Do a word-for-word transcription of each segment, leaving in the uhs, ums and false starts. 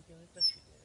anche nel trascinare.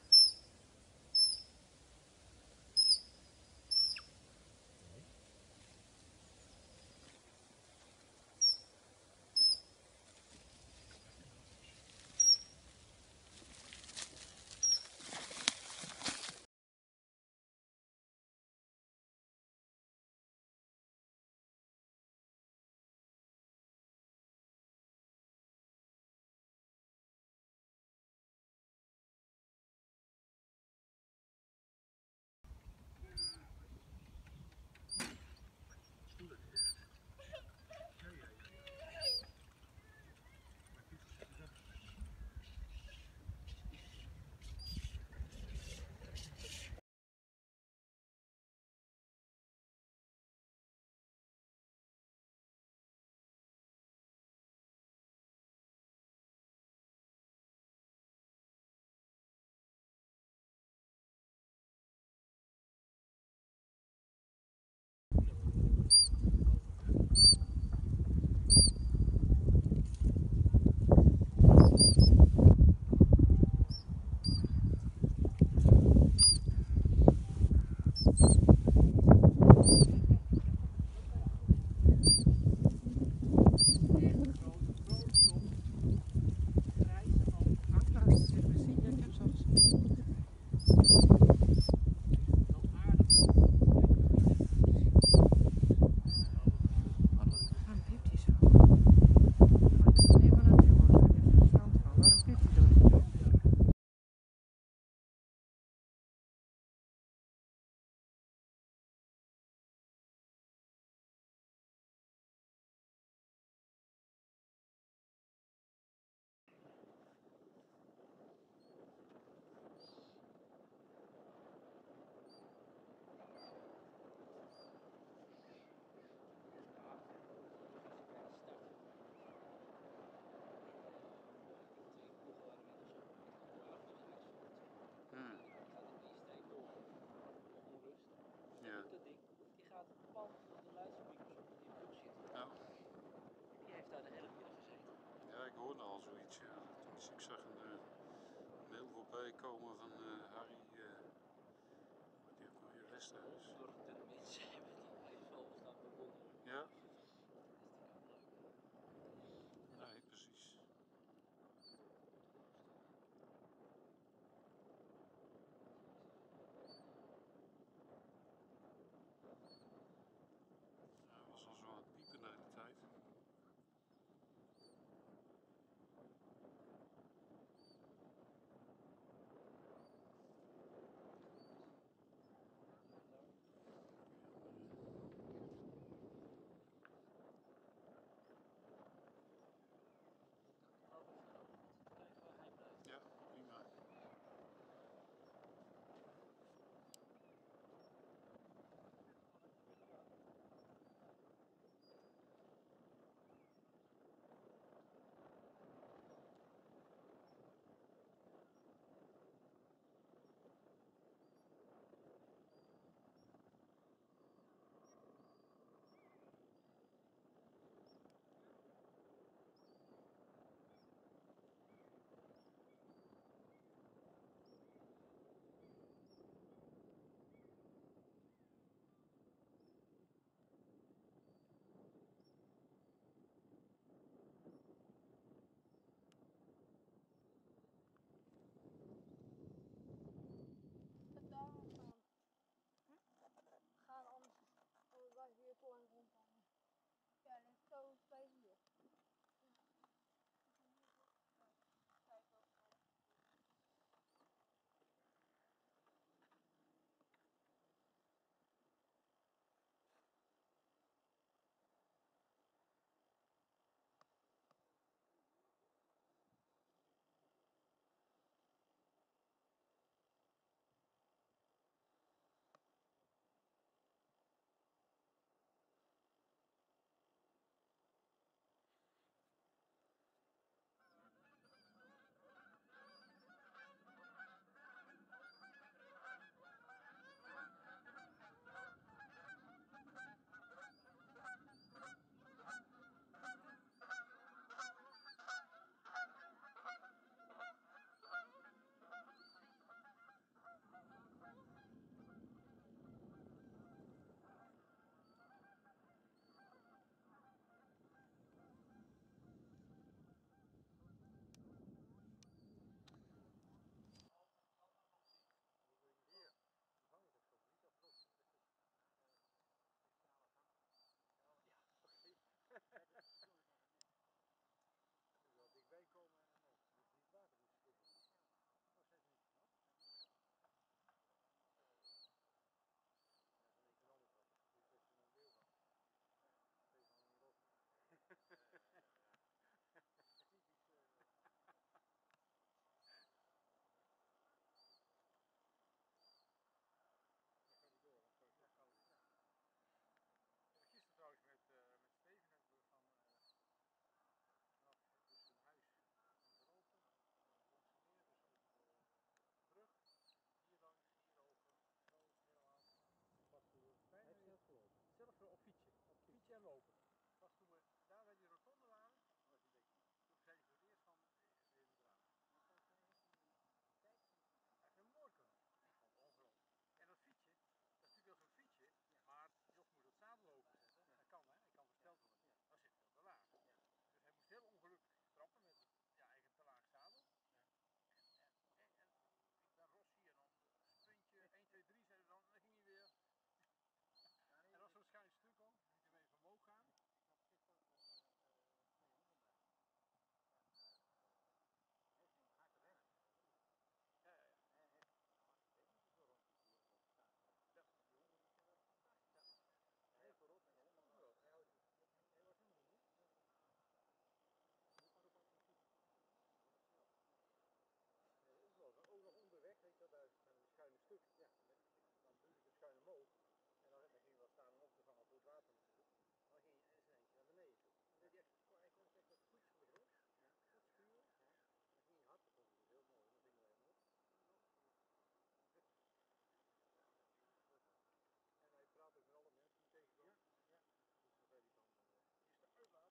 Ik hoorde al zoiets, ja. Dus ik zag een uh, mail voorbij komen van uh, Harry, uh, die heeft nog weer Westerhuis. Ja? Nee, precies. Hij was al zo aan het piepen de hele tijd. lopen. Dat was toen we daar bij die rotonde waren. Was hij beetje. Toen zei hij voor het eerst van, weer moet eraan. Kijk, hij heeft een mooi kunnen. Ik vond het ongelooflijk. En dat fietsje, dat is natuurlijk wel zo'n fietsje, ja. Maar Jos moet het zadel overzetten. Ja. Dat kan hè, hij kan versteld worden. Ja. Dat zit veel te laag. Ja. Dus hij moest heel ongelukkig trappen met het, ja, eigenlijk te laag zadel. Ja. En, en, en, en ik ben Rossi en dan sprintje één, twee, drie zeiden dan, en dan ging hij weer. Ja, nee, en dat was zo'n schuin stuk ook, liet hem even omhoog gaan. Ik had gisteren uh, uh, twee honden bij. En uh, hij ging hard rennen. Ja, ja, ja. En hij, nou, ik weet niet hoeveel rondjes die op staan. Ja. Die honden die zijn wel fantastisch. Ja. Hij voorop en de honden voorop. Hij, hij was helemaal niet moe. Die kan ook wel fietsen. Snel. Ook nog onderweg, weet je wel, daar zijn een schuine stuk. Ja. Dan natuurlijk een schuine moot. En dan, dan ging je wel staan om op te vangen voor het water natuurlijk. Dan ging je eens een eentje naar beneden toe. Dan deed hij, echt, hij kon echt met voetjes van de grond. Ja. Goed schuren. Ja. Dan ging hij hard, dat vond ik dus heel mooi. Dan gingen wij hem op. En hij praat ook met alle mensen die tegenkomen. Ja. Ja. Dus dan zei hij van, uh, is de uitlaat.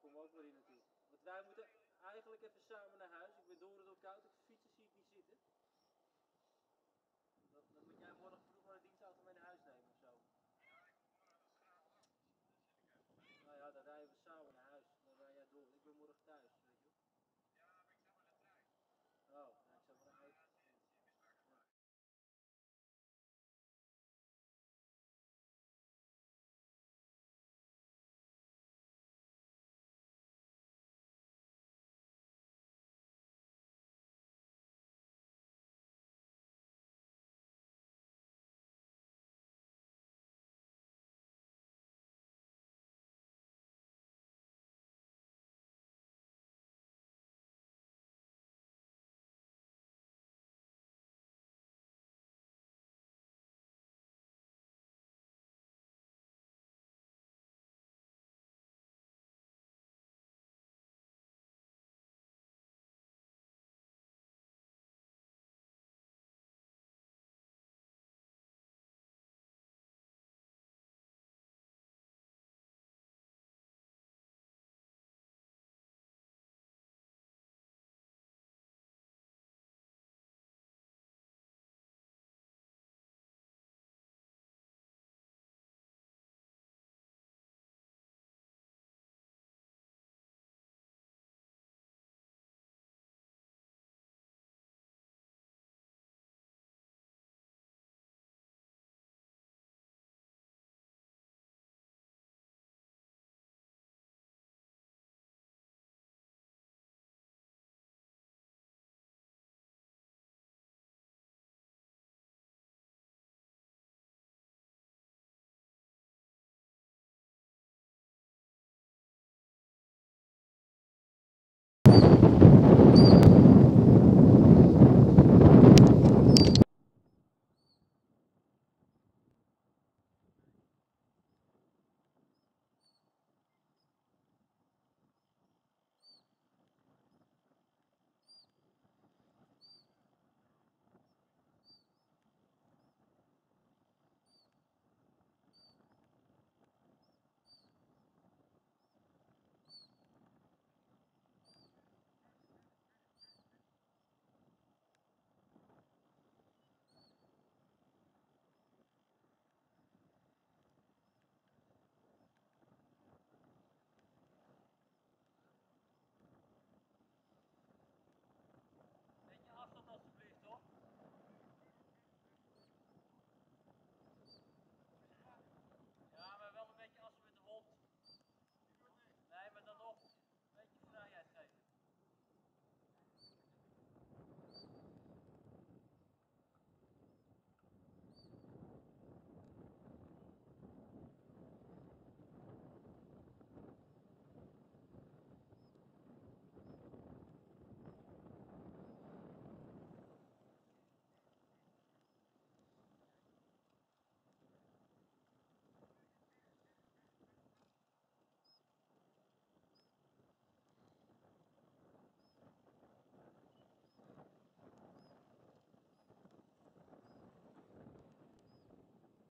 Kom ook maar hier naartoe. Want wij moeten eigenlijk even samen naar huis. Ik ben door het al koud, ik fiets